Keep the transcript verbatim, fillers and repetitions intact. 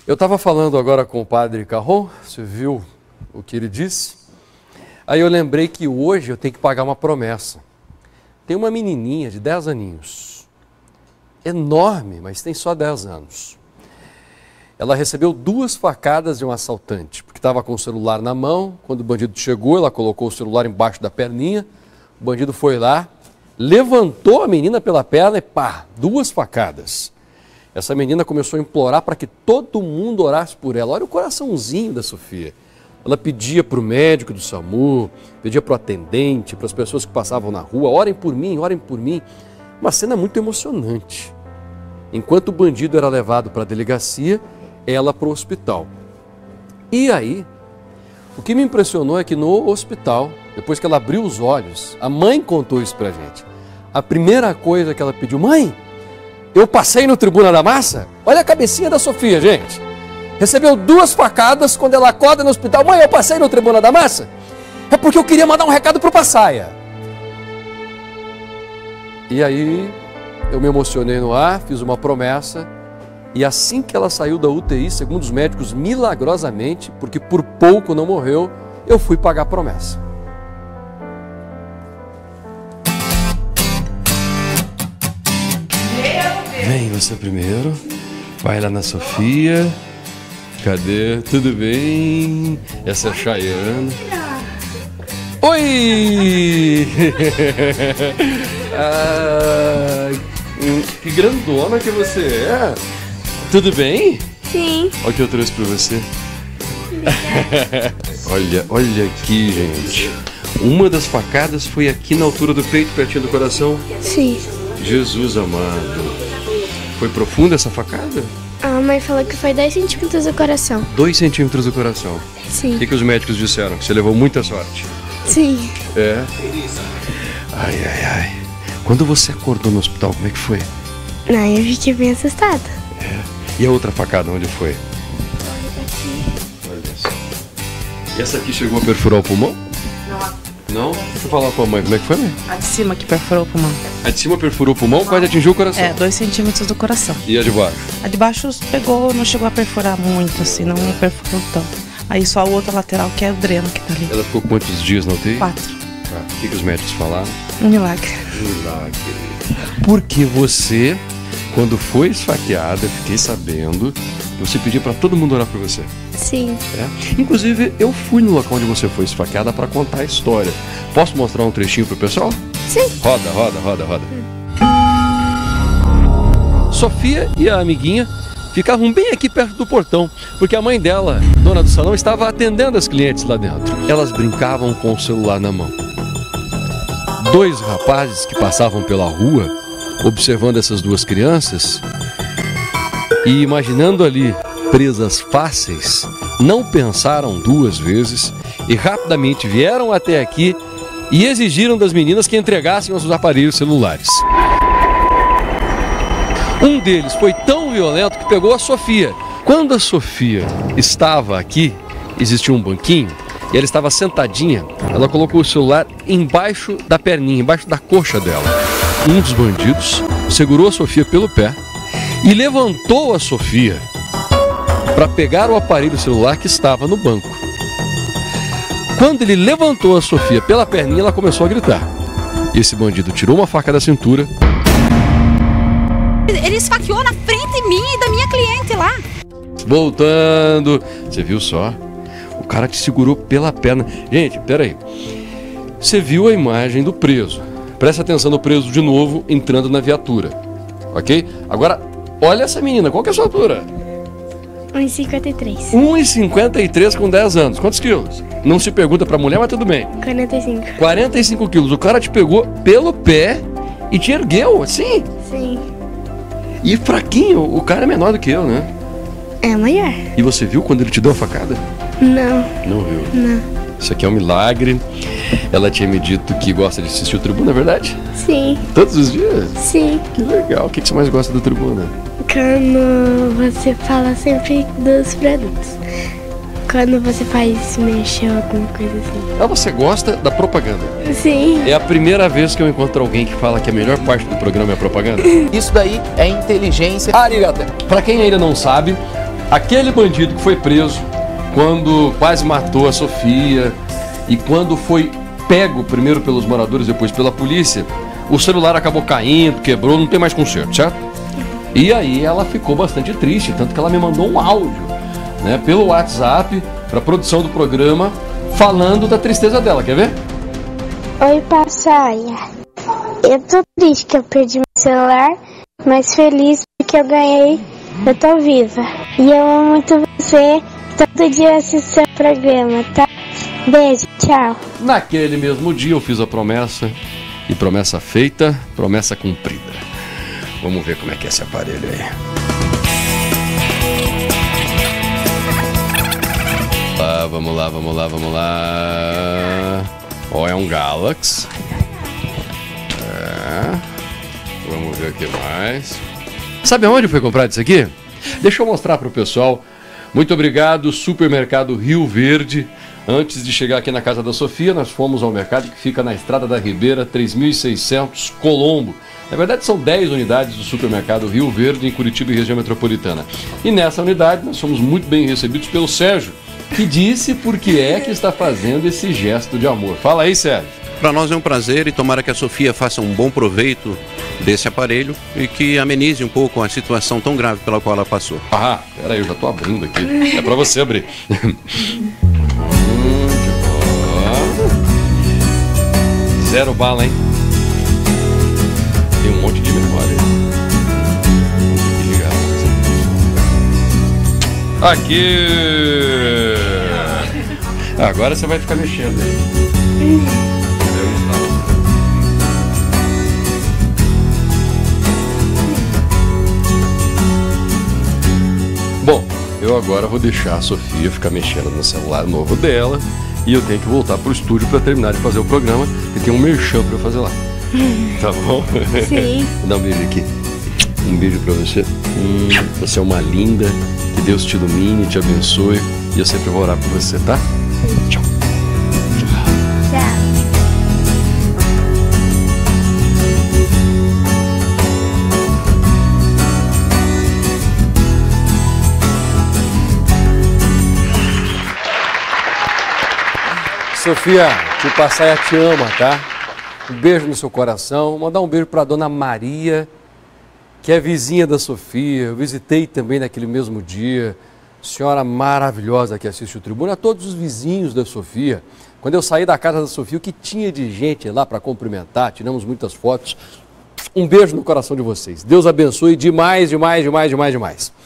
Eu estava falando agora com o padre Carron, você viu o que ele disse? Aí eu lembrei que hoje eu tenho que pagar uma promessa. Tem uma menininha de dez aninhos, enorme, mas tem só dez anos. Ela recebeu duas facadas de um assaltante, porque estava com o celular na mão. Quando o bandido chegou, ela colocou o celular embaixo da perninha, o bandido foi lá, levantou a menina pela perna e pá, duas facadas. Essa menina começou a implorar para que todo mundo orasse por ela. Olha o coraçãozinho da Sofia. Ela pedia para o médico do SAMU, pedia para o atendente, para as pessoas que passavam na rua, orem por mim, orem por mim. Uma cena muito emocionante. Enquanto o bandido era levado para a delegacia, ela para o hospital. E aí, o que me impressionou é que no hospital, depois que ela abriu os olhos, a mãe contou isso para a gente. A primeira coisa que ela pediu, mãe, eu passei no Tribuna da Massa? Olha a cabecinha da Sofia, gente. Recebeu duas facadas quando ela acorda no hospital. Mãe, eu passei no Tribuna da Massa? É porque eu queria mandar um recado pro Passaia. E aí, eu me emocionei no ar, fiz uma promessa. E assim que ela saiu da U T I, segundo os médicos, milagrosamente, porque por pouco não morreu, eu fui pagar a promessa. Vem você primeiro, vai lá na Sofia. Cadê? Tudo bem? Essa é a Chayane. Oi! Ah, que grandona que você é! Tudo bem? Sim. Olha o que eu trouxe pra você. olha, olha aqui, gente. Uma das facadas foi aqui na altura do peito, pertinho do coração? Sim. Jesus amado. Foi profunda essa facada? A mãe falou que foi dois centímetros do coração. Dois centímetros do coração. Sim. O que, que os médicos disseram? Que você levou muita sorte. Sim. É? Ai, ai, ai. Quando você acordou no hospital, como é que foi? Não, eu fiquei bem assustada. É. E a outra facada, onde foi? Olha só. E essa aqui chegou a perfurar o pulmão? Não. Não? Deixa eu falar com a mãe, como é que foi, mãe? A de cima que perfurou o pulmão. A de cima perfurou o pulmão, quase atingiu o coração. É, dois centímetros do coração. E a de baixo? A de baixo pegou, não chegou a perfurar muito, assim, não perfurou tanto. Aí só a outra lateral, que é o dreno que tá ali. Ela ficou quantos dias na U T I? Quatro. Ah, o que, que os médicos falaram? Um milagre. Milagre. Porque você, quando foi esfaqueada, eu fiquei sabendo, você pediu para todo mundo orar por você. Sim. É? Inclusive, eu fui no local onde você foi esfaqueada para contar a história. Posso mostrar um trechinho pro pessoal? Sim. Roda, roda, roda, roda. Sofia e a amiguinha ficavam bem aqui perto do portão, porque a mãe dela, dona do salão, estava atendendo as clientes lá dentro. Elas brincavam com o celular na mão. Dois rapazes que passavam pela rua, observando essas duas crianças e imaginando ali presas fáceis, não pensaram duas vezes e rapidamente vieram até aqui e exigiram das meninas que entregassem os seus aparelhos celulares. Um deles foi tão violento que pegou a Sofia. Quando a Sofia estava aqui, existia um banquinho e ela estava sentadinha, ela colocou o celular embaixo da perninha, embaixo da coxa dela. Um dos bandidos segurou a Sofia pelo pé e levantou a Sofia para pegar o aparelho celular que estava no banco. Quando ele levantou a Sofia pela perninha, ela começou a gritar. E esse bandido tirou uma faca da cintura. Ele esfaqueou na frente de mim e da minha cliente lá. Voltando. Você viu só? O cara te segurou pela perna. Gente, peraí. Você viu a imagem do preso. Presta atenção no preso de novo, entrando na viatura. Ok? Agora, olha essa menina. Qual que é a sua altura? um e cinquenta e três. um e cinquenta e três com dez anos. Quantos quilos? Não se pergunta pra mulher, mas tudo bem. quarenta e cinco. quarenta e cinco quilos. O cara te pegou pelo pé e te ergueu, assim. Sim. E fraquinho, o cara é menor do que eu, né? É maior. E você viu quando ele te deu a facada? Não. Não viu? Não. Isso aqui é um milagre. Ela tinha me dito que gosta de assistir o Tribuna, é verdade? Sim. Todos os dias? Sim. Que legal. O que você mais gosta do Tribuna? Quando você fala sempre dos produtos. Quando você faz mexer alguma coisa assim. Ah, você gosta da propaganda? Sim. É a primeira vez que eu encontro alguém que fala que a melhor parte do programa é a propaganda. Isso daí é inteligência. Arigato. Pra quem ainda não sabe, Aquele bandido que foi preso quando quase matou a Sofia e quando foi pego primeiro pelos moradores, depois pela polícia, o celular acabou caindo, quebrou, não tem mais conserto, certo? E aí ela ficou bastante triste, tanto que ela me mandou um áudio, né, pelo WhatsApp para a produção do programa, falando da tristeza dela, quer ver? Oi, Passaia. Eu tô triste que eu perdi meu celular, mas feliz porque eu ganhei, eu tô viva. E eu amo muito você, todo dia eu assisto seu programa, tá? Beijo, tchau. Naquele mesmo dia eu fiz a promessa, e promessa feita, promessa cumprida. Vamos ver como é que é esse aparelho aí. Ah, vamos lá, vamos lá, vamos lá. Ó, oh, é um Galaxy. É. Vamos ver o que mais. Sabe aonde foi comprado isso aqui? Deixa eu mostrar para o pessoal. Muito obrigado, Supermercado Rio Verde. Antes de chegar aqui na casa da Sofia, nós fomos ao mercado que fica na Estrada da Ribeira, três mil e seiscentos, Colombo. Na verdade, são dez unidades do Supermercado Rio Verde em Curitiba e região metropolitana. E nessa unidade, nós fomos muito bem recebidos pelo Sérgio, que disse por que é que está fazendo esse gesto de amor. Fala aí, Sérgio. Para nós é um prazer e tomara que a Sofia faça um bom proveito desse aparelho e que amenize um pouco a situação tão grave pela qual ela passou. Ah, peraí, eu já estou abrindo aqui. É para você abrir. Zero bala, hein? Tem um monte de memória. Aqui! Agora você vai ficar mexendo aí. Bom, eu agora vou deixar a Sofia ficar mexendo no celular novo dela. E eu tenho que voltar pro estúdio para terminar de fazer o programa, e tem um merchan para eu fazer lá. Tá bom? Sim. Vou dar um beijo aqui. Um beijo para você. Hum, você é uma linda. Que Deus te ilumine, te abençoe. E eu sempre vou orar por você, tá? Tchau. Tchau. Sofia, tio Passaia te ama, tá? Um beijo no seu coração. Vou mandar um beijo para a dona Maria, que é vizinha da Sofia. Eu visitei também naquele mesmo dia. Senhora maravilhosa que assiste o Tribuna. A todos os vizinhos da Sofia. Quando eu saí da casa da Sofia, o que tinha de gente lá para cumprimentar, tiramos muitas fotos. Um beijo no coração de vocês. Deus abençoe demais, demais, demais, demais, demais.